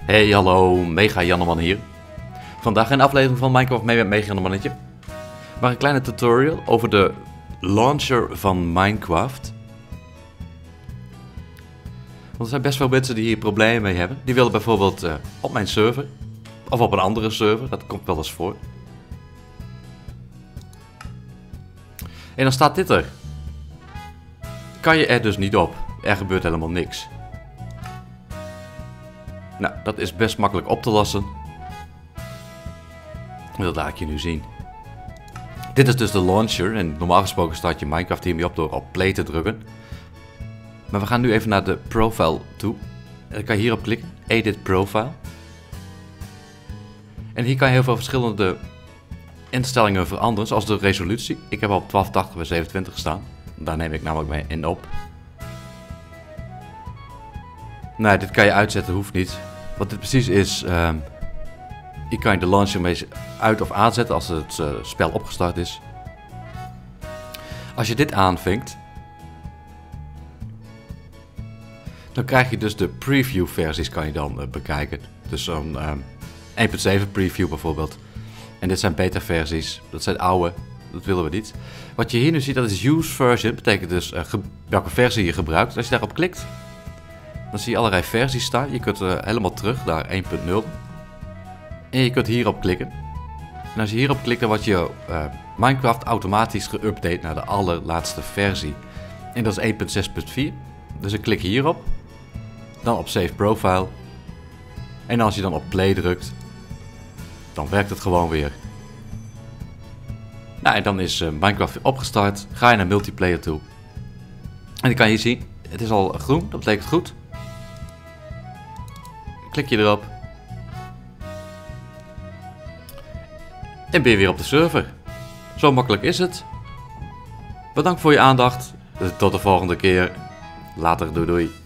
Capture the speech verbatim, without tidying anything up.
Hey, hallo, Mega Janneman hier. Vandaag een aflevering van Minecraft mee met Mega Jannemannetje. Maar een kleine tutorial over de launcher van Minecraft. Want er zijn best veel mensen die hier problemen mee hebben. Die willen bijvoorbeeld uh, op mijn server, of op een andere server, dat komt wel eens voor. En dan staat dit er. Kan je er dus niet op. Er gebeurt helemaal niks. Nou, dat is best makkelijk op te lossen. Dat laat ik je nu zien. Dit is dus de launcher en normaal gesproken start je Minecraft hiermee op door op play te drukken. Maar we gaan nu even naar de profile toe. En dan kan je hierop klikken, edit profile. En hier kan je heel veel verschillende instellingen veranderen, zoals de resolutie. Ik heb op twaalf tachtig bij zevenentwintig staan. Daar neem ik namelijk mee in op. Nou, dit kan je uitzetten, hoeft niet. Wat dit precies is, um, je kan de launcher mee uit of aanzetten als het uh, spel opgestart is. Als je dit aanvinkt, dan krijg je dus de preview versies kan je dan uh, bekijken. Dus zo'n um, één punt zeven preview bijvoorbeeld. En dit zijn beta versies, dat zijn oude, dat willen we niet. Wat je hier nu ziet, dat is use version, betekent dus uh, welke versie je gebruikt. Als je daarop klikt, dan zie je allerlei versies staan. Je kunt uh, helemaal terug naar één punt nul. En je kunt hierop klikken. En als je hierop klikt, dan wordt je uh, Minecraft automatisch geüpdate naar de allerlaatste versie. En dat is één punt zes punt vier. Dus ik klik hierop. Dan op Save Profile. En als je dan op Play drukt, dan werkt het gewoon weer. Nou, en dan is uh, Minecraft weer opgestart. Ga je naar multiplayer toe. En dan kan je zien, het is al groen, dat betekent goed. Klik je erop. En ben je weer op de server. Zo makkelijk is het. Bedankt voor je aandacht. Tot de volgende keer. Later, doei doei.